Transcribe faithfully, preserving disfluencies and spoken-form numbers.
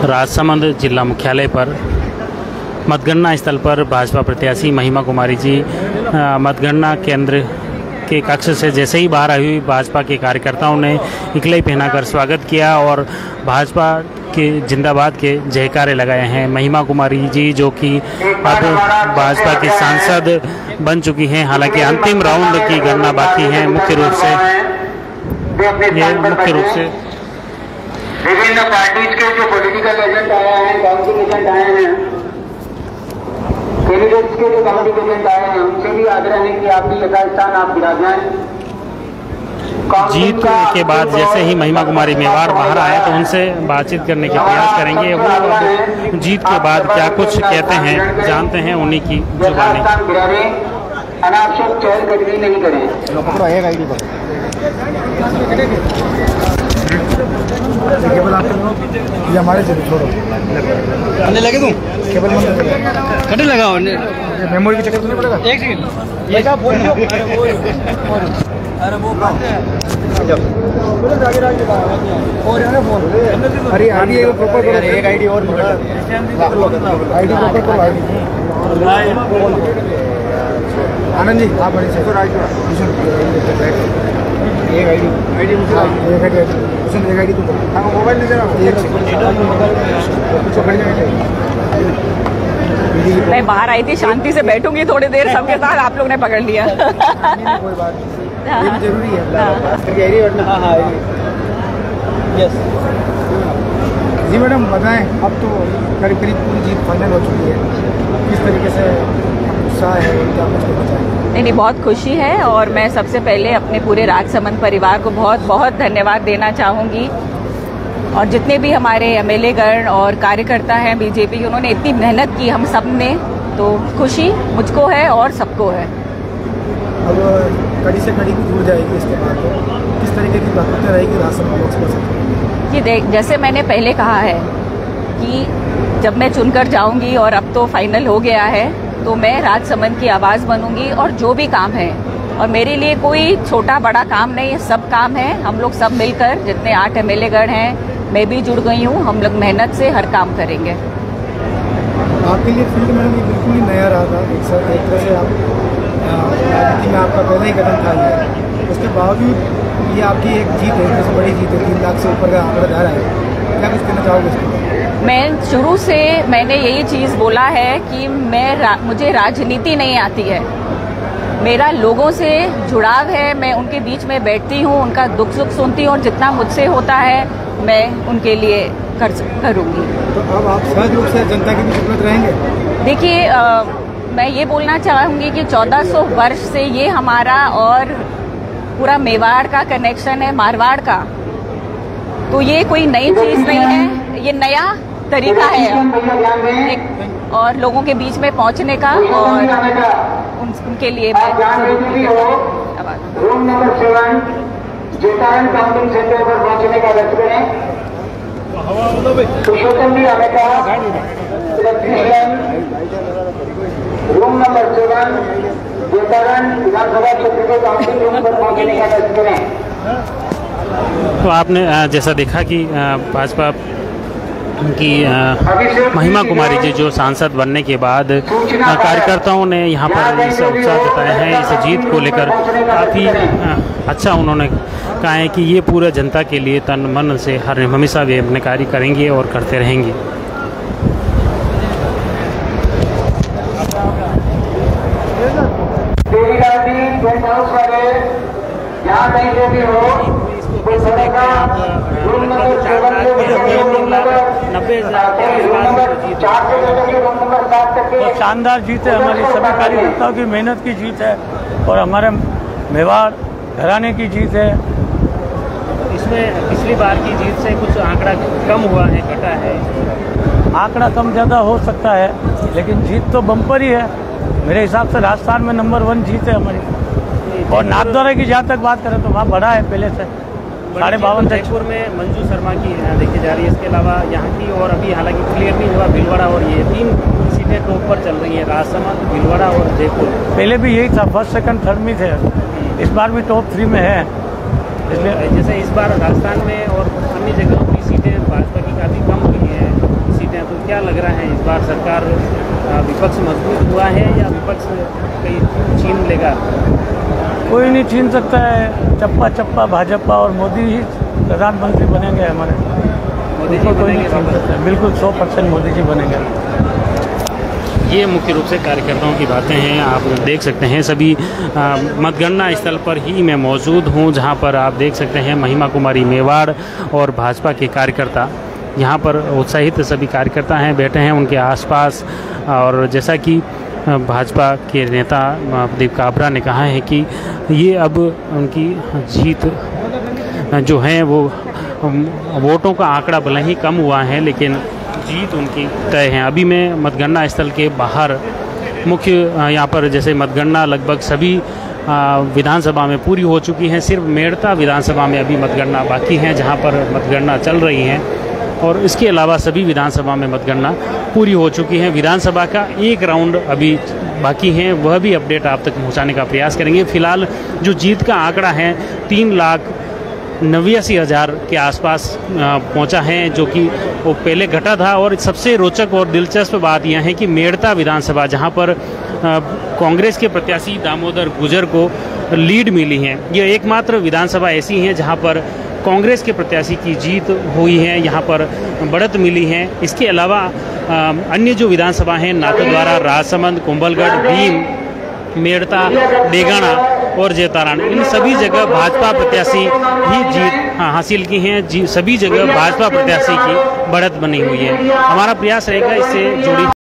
राजसमंद जिला मुख्यालय पर मतगणना स्थल पर भाजपा प्रत्याशी महिमा कुमारी जी मतगणना केंद्र के कक्ष से जैसे ही बाहर आई हुई भाजपा के कार्यकर्ताओं ने इकलई पहनाकर स्वागत किया और भाजपा के जिंदाबाद के जयकारे लगाए हैं। महिमा कुमारी जी जो कि अब भाजपा के सांसद बन चुकी हैं, हालांकि अंतिम राउंड की गणना बाकी है। मुख्य रूप से ये मुख्य रूप से विभिन्न पार्टीज के जो पॉलिटिकल एजेंट आए हैं, काउंसिल एजेंट आए हैं, कैंडिडेट्स के जो कमेटी एजेंट आए हैं, उनसे भी आग्रह है कि आपकी यथास्थान आप विराजमान। जीत के बाद जैसे ही महिमा कुमारी मेवाड़ बाहर आए तो उनसे बातचीत करने के प्रयास करेंगे। वो जीत के बाद क्या कुछ कहते हैं जानते हैं उन्हीं की जुबानी। अनावश्यक चहलकदमी नहीं करें। केवल आप हमारे से छोड़ो करने लगे तुम केवल करने लगाओ मेमोरी की चक्कर तो नहीं पड़ेगा। एक सेकंड ये क्या बोल रहे हो? अरे वो और है ना फोन। अरे आईडी एक प्रॉपर करो, एक आईडी और आईडी प्रॉपर करो। आईडी आनंद जी आप बड़ी से एक आईडी आईडी मुझे एक आईडी उसने एक आईडी तो हां मोबाइल ले जाना एक सेकंड। मैं बाहर आई थी, शांति से बैठूंगी थोड़ी देर, सबके साथ आप लोग ने पकड़ लिया। कोई बात नहीं, ये भी जरूरी है। हाँ हाँ यस जी मैडम बताएं, अब तो करीब करीब पूरी जीत फाइनल हो चुकी है, किस तरीके से उत्साह है क्या कुछ बताएं? नहीं नहीं बहुत खुशी है और मैं सबसे पहले अपने पूरे राजसमंद परिवार को बहुत बहुत धन्यवाद देना चाहूँगी और जितने भी हमारे एमएलए गण और कार्यकर्ता हैं बीजेपी के, उन्होंने इतनी मेहनत की हम सब ने, तो खुशी मुझको है और सबको है। अब कड़ी से कड़ी भी दूर जाएगी इसके बाद, तो किस तरीके की बातें रहेगी राजसमंद? जी देख, जैसे मैंने पहले कहा है कि जब मैं चुनकर जाऊंगी और अब तो फाइनल हो गया है, तो मैं राजसमंद की आवाज़ बनूंगी और जो भी काम है, और मेरे लिए कोई छोटा बड़ा काम नहीं है, सब काम है। हम लोग सब मिलकर, जितने आठ एमएलए गण हैं, मैं भी जुड़ गई हूँ, हम लोग मेहनत से हर काम करेंगे। आपके लिए फील्ड मैडम ये बिल्कुल ही नया रहा था, एक साथ एक तरह से आप राजनीति में आपका पहला ही कदम था ये, उसके बावजूद ये आपकी एक जीत है, सबसे बड़ी जीत है, तीन लाख से ऊपर का आंकड़ा जा रहा है, क्या कुछ कहना चाहोगे इसके? मैं शुरू से मैंने यही चीज़ बोला है कि मैं रा, मुझे राजनीति नहीं आती है, मेरा लोगों से जुड़ाव है, मैं उनके बीच में बैठती हूँ, उनका दुख सुख सुनती हूँ और जितना मुझसे होता है मैं उनके लिए कर करूँगी। तो अब आप सहज रूप से जनता की भी खिदमत रहेंगे? देखिए, मैं ये बोलना चाहूँगी कि चौदह सौ वर्ष से ये हमारा और पूरा मेवाड़ का कनेक्शन है, मारवाड़ का, तो ये कोई नई चीज़ नहीं है, ये नया तरीका है एक और लोगों के बीच में पहुंचने का, और उन, उनके लिए मैं room number seven Jaitaran counting centre पर पहुंचने का व्यक्त करें। पुरुषोत्तम जी हमें कहा रूम नंबर सेवन जेटान विधानसभा क्षेत्र के काउंटिंग रूम पर पहुंचने का व्यक्त करें। तो आपने जैसा देखा कि भाजपा की महिमा कुमारी जी जो सांसद बनने के बाद कार्यकर्ताओं ने यहाँ पर इस उत्साह जताया है, इस जीत को लेकर काफ़ी अच्छा उन्होंने कहा है कि ये पूरे जनता के लिए तन मन से हर हमेशा वे अपने कार्य करेंगे और करते रहेंगे। यहाँ कहीं से भी हो, तो शानदार जीत है, हमारी सभी कार्यकर्ताओं की मेहनत की जीत है और हमारे मेवाड़ घराने की जीत है। इसमें पिछली बार की जीत से कुछ आंकड़ा कम हुआ है, घटा है? आंकड़ा कम ज़्यादा हो सकता है, लेकिन जीत तो बम्पर ही है। मेरे हिसाब से राजस्थान में नंबर वन जीत है हमारी। और नाथद्वारा की जहाँ तक बात करें तो वहाँ बढ़ा है पहले से, साढ़े बावन से। जयपुर में मंजू शर्मा की देखी जा रही है, इसके अलावा यहाँ की और अभी हालांकि क्लियर नहीं हुआ भीलवाड़ा, और ये तीन सीटें टॉप पर चल रही है, राजसमंद, भीलवाड़ा और जयपुर। पहले भी यही था, फर्स्ट सेकंड थर्ड में थे, इस बार भी टॉप थ्री में है। इसलिए जैसे इस बार राजस्थान में और अन्य जगहों की सीटें भाजपा की काफ़ी कम हुई हैं, क्या लग रहा है इस बार सरकार अ, विपक्ष मजबूत हुआ है या विपक्ष कहीं छीन लेगा? कोई नहीं छीन सकता है। चप्पा चप्पा भाजपा और मोदी ही प्रधानमंत्री बनेंगे हमारे। मोदी जी कोई नहीं बनेंगे छीन सकता है। बिल्कुल सौ परसेंट मोदी जी बनेंगे। ये मुख्य रूप से कार्यकर्ताओं की बातें हैं। आप देख सकते हैं सभी आ, मतगणना स्थल पर ही मैं मौजूद हूँ, जहाँ पर आप देख सकते हैं महिमा कुमारी मेवाड़ और भाजपा के कार्यकर्ता यहाँ पर उत्साहित सभी कार्यकर्ता हैं, बैठे हैं उनके आसपास। और जैसा कि भाजपा के नेता प्रदीप काबरा ने कहा है कि ये अब उनकी जीत जो है वो वोटों का आंकड़ा भले ही कम हुआ है लेकिन जीत उनकी तय है। अभी मैं मतगणना स्थल के बाहर मुख्य यहाँ पर जैसे मतगणना लगभग सभी विधानसभा में पूरी हो चुकी है, सिर्फ मेड़ता विधानसभा में अभी मतगणना बाकी है जहाँ पर मतगणना चल रही है। और इसके अलावा सभी विधानसभा में मतगणना पूरी हो चुकी है। विधानसभा का एक राउंड अभी बाकी है, वह भी अपडेट आप तक पहुँचाने का प्रयास करेंगे। फिलहाल जो जीत का आंकड़ा है तीन लाख नवासी हज़ार के आसपास पहुंचा है, जो कि वो पहले घटा था। और सबसे रोचक और दिलचस्प बात यह है कि मेड़ता विधानसभा जहां पर कांग्रेस के प्रत्याशी दामोदर गुजर को लीड मिली है, यह एकमात्र विधानसभा ऐसी है जहां पर कांग्रेस के प्रत्याशी की जीत हुई है, यहाँ पर बढ़त मिली है। इसके अलावा अन्य जो विधानसभा हैं नाथद्वारा, राजसमंद, कुंभलगढ़, भीम, मेड़ता, डेगाना और जैतारण, इन सभी जगह भाजपा प्रत्याशी ही जीत हाँ, हासिल की हैं। जी सभी जगह भाजपा प्रत्याशी की बढ़त बनी हुई है। हमारा प्रयास रहेगा इससे जुड़ी